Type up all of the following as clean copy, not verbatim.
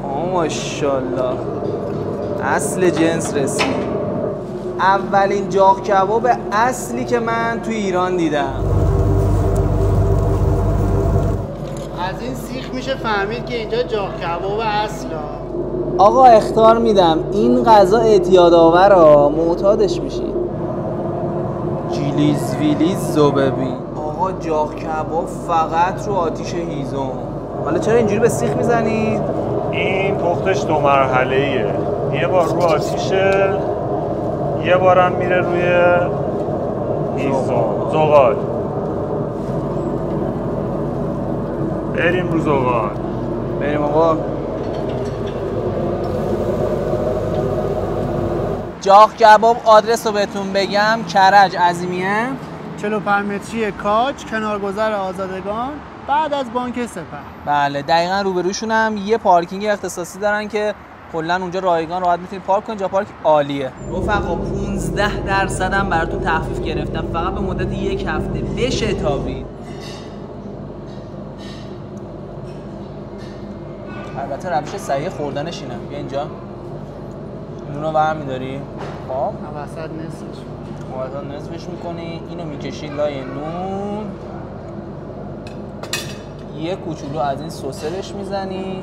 ماشاءالله اصل جنس رسید. اولین جاغ کباب اصلی که من تو ایران دیدم. از این سیخ میشه فهمید که اینجا جاغ کباب اصلا. آقا اخطار میدم این غذا اعتیادآورا، معتادش میشید. جیلیز ویلیز رو ببین. آقا جاغ کباب فقط رو آتیش هیزم. حالا چرا اینجوری به سیخ میزنید؟ این پختش 2 مرحله‌ایه. یه بار رو آتیشه، یه بارم میره روی هیزم زغال. بریم رو زغال. بریم آقا. جاغ کباب آدرس رو بهتون بگم، کرج عظیمیه، 45 متری کاج، کنارگذر آزادگان، بعد از بانک سپه. بله دقیقاً روبروشون هم یه پارکینگ اختصاصی دارن که کلا اونجا رایگان راحت میتونید پارک کنید. جا پارک عالیه. رفقا 15% هم براتون تخفیف گرفتم فقط به مدت 1 هفته. بشتابید. البته روش صحیح خوردنش اینه. بیا اینجا. نونو برمی‌داری؟ خب وسط نصفش میکنی، اینو میکشی لای نون، یه کوچولو از این سسه بهش میزنی،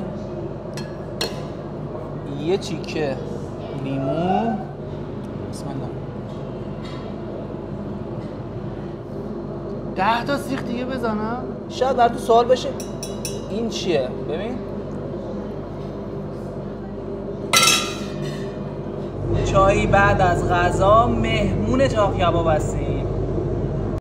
یه چیکه لیمون. بسم الله. 10 تا سیخ دیگه بزنم؟ شاید برای تو سوال بشه این چیه؟ ببین چایی بعد از غذا، مهمون جاغ کباب هستی.